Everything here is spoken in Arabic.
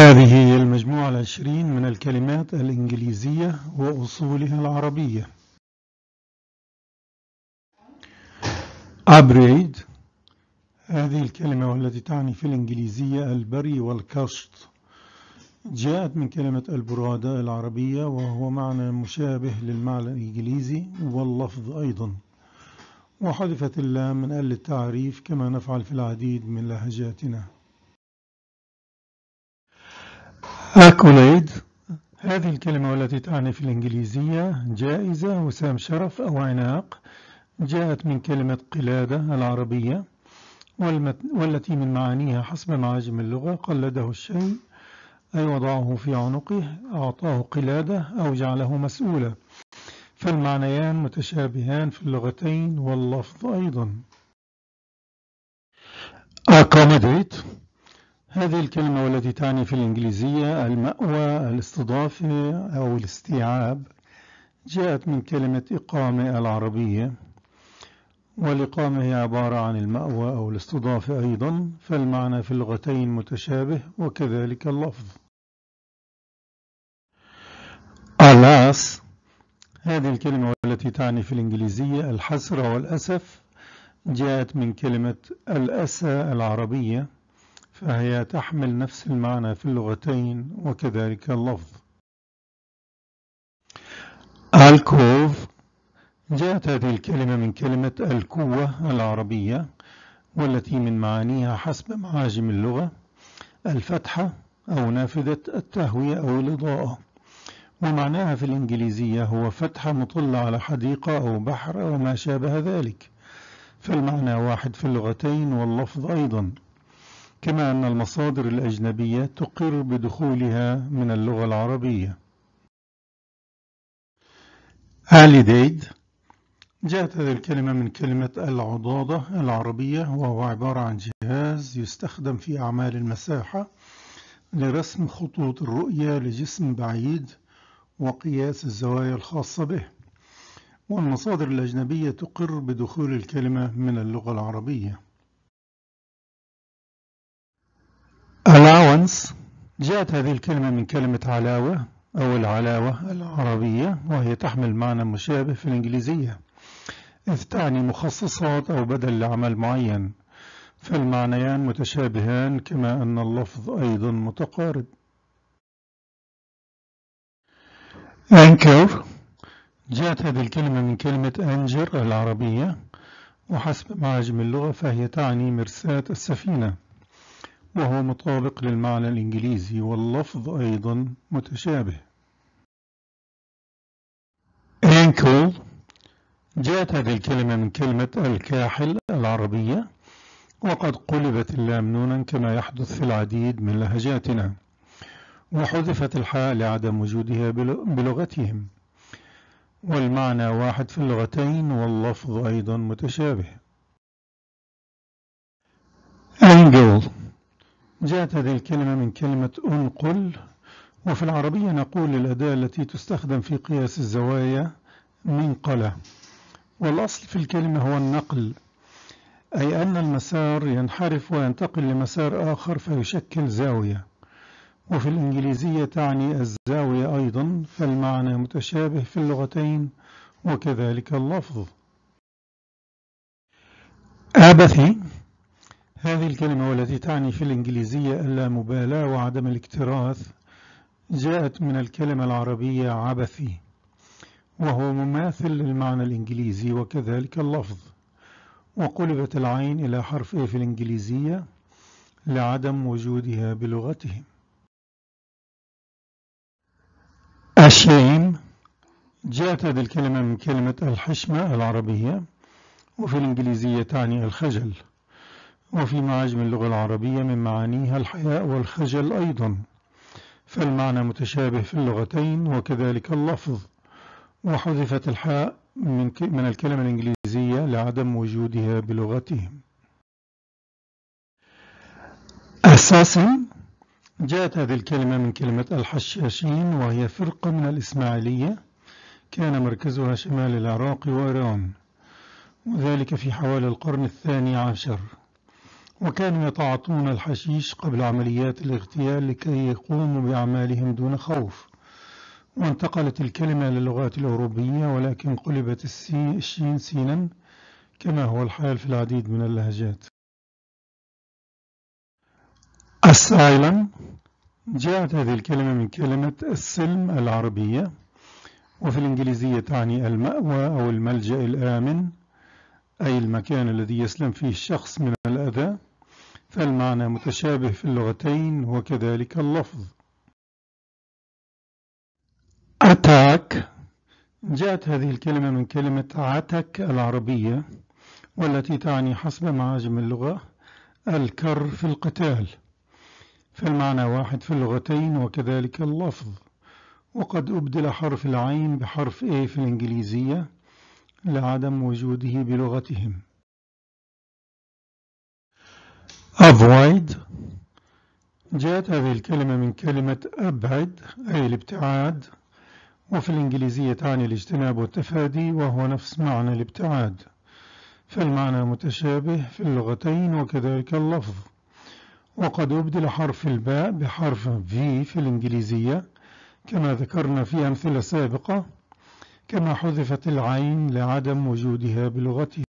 هذه هي المجموعة 20 من الكلمات الإنجليزية وأصولها العربية. upgrade، هذه الكلمة والتي تعني في الإنجليزية البري والكشط، جاءت من كلمة البرادة العربية، وهو معنى مشابه للمعنى الإنجليزي واللفظ أيضا، وحذفت اللام من أجل التعريف كما نفعل في العديد من لهجاتنا. accolade، هذه الكلمة والتي تعني في الإنجليزية جائزة، وسام شرف أو عناق، جاءت من كلمة قلادة العربية، والتي من معانيها حسب معاجم اللغة قلده الشيء، أي وضعه في عنقه، أعطاه قلادة أو جعله مسؤولا، فالمعنيان متشابهان في اللغتين واللفظ أيضا. accommodate، هذه الكلمة والتي تعني في الإنجليزية المأوى، الاستضافة أو الاستيعاب، جاءت من كلمة إقامة العربية، والإقامة هي عبارة عن المأوى أو الاستضافة أيضا، فالمعنى في اللغتين متشابه وكذلك اللفظ. alas، هذه الكلمة والتي تعني في الإنجليزية الحسرة والأسف، جاءت من كلمة الأسى العربية، فهي تحمل نفس المعنى في اللغتين وكذلك اللفظ. alcove، جاءت هذه الكلمة من كلمة الكوة العربية، والتي من معانيها حسب معاجم اللغة الفتحة أو نافذة التهوية أو الإضاءة، ومعناها في الإنجليزية هو فتحة مطلة على حديقة أو بحر أو ما شابه ذلك، فالمعنى واحد في اللغتين واللفظ أيضا، كما أن المصادر الأجنبية تقر بدخولها من اللغة العربية. alidade، جاءت هذه الكلمة من كلمة العضاضة العربية، وهو عبارة عن جهاز يستخدم في أعمال المساحة لرسم خطوط الرؤية لجسم بعيد وقياس الزوايا الخاصة به، والمصادر الأجنبية تقر بدخول الكلمة من اللغة العربية. allowance، جاءت هذه الكلمة من كلمة علاوة أو العلاوة العربية، وهي تحمل معنى مشابه في الإنجليزية، إذ تعني مخصصات أو بدل لعمل معين، فالمعنيان متشابهان كما أن اللفظ أيضا متقارب. anchor، جاءت هذه الكلمة من كلمة أنجر العربية، وحسب معاجم اللغة فهي تعني مرساة السفينة، وهو مطابق للمعنى الإنجليزي واللفظ أيضا متشابه. ankle، جاءت هذه الكلمة من كلمة الكاحل العربية، وقد قلبت اللام نونا كما يحدث في العديد من لهجاتنا، وحذفت الحاء لعدم وجودها بلغتهم، والمعنى واحد في اللغتين واللفظ أيضا متشابه. angle، جاءت هذه الكلمة من كلمة أنقل، وفي العربية نقول للأداة التي تستخدم في قياس الزوايا منقلة، والأصل في الكلمة هو النقل، أي أن المسار ينحرف وينتقل لمسار آخر فيشكل زاوية، وفي الإنجليزية تعني الزاوية أيضا، فالمعنى متشابه في اللغتين وكذلك اللفظ. apathy، هذه الكلمة والتي تعني في الإنجليزية اللامبالاة وعدم الاكتراث، جاءت من الكلمة العربية عبثي، وهو مماثل للمعنى الإنجليزي وكذلك اللفظ، وقلبت العين إلى حرف A في الإنجليزية لعدم وجودها بلغتهم. ashame، جاءت هذه الكلمة من كلمة الحشمة العربية، وفي الإنجليزية تعني الخجل، وفي معاجم اللغة العربية من معانيها الحياء والخجل أيضا، فالمعنى متشابه في اللغتين وكذلك اللفظ، وحذفت الحاء من الكلمة الإنجليزية لعدم وجودها بلغتهم. assassin، جاءت هذه الكلمة من كلمة الحشاشين، وهي فرقة من الإسماعيلية كان مركزها شمال العراق وإيران، وذلك في حوالي القرن 12، وكانوا يتعاطون الحشيش قبل عمليات الاغتيال لكي يقوموا بأعمالهم دون خوف. وانتقلت الكلمة للغات الأوروبية، ولكن قلبت الشين سينا كما هو الحال في العديد من اللهجات. Asylum، جاءت هذه الكلمة من كلمة السلم العربية، وفي الإنجليزية تعني المأوى أو الملجأ الآمن، أي المكان الذي يسلم فيه الشخص من الأذى، فالمعنى متشابه في اللغتين وكذلك اللفظ. Attack، جاءت هذه الكلمة من كلمة عتك العربية، والتي تعني حسب معاجم اللغة الكر في القتال، فالمعنى واحد في اللغتين وكذلك اللفظ. وقد أبدل حرف العين بحرف A في الإنجليزية لعدم وجوده بلغتهم. Avoid، جاءت هذه الكلمة من كلمة أبعد أي الابتعاد، وفي الإنجليزية تعني الاجتناب والتفادي، وهو نفس معنى الابتعاد، فالمعنى متشابه في اللغتين وكذلك اللفظ. وقد أبدل حرف الباء بحرف V في الإنجليزية كما ذكرنا في أمثلة سابقة، كما حذفت العين لعدم وجودها بلغتهم.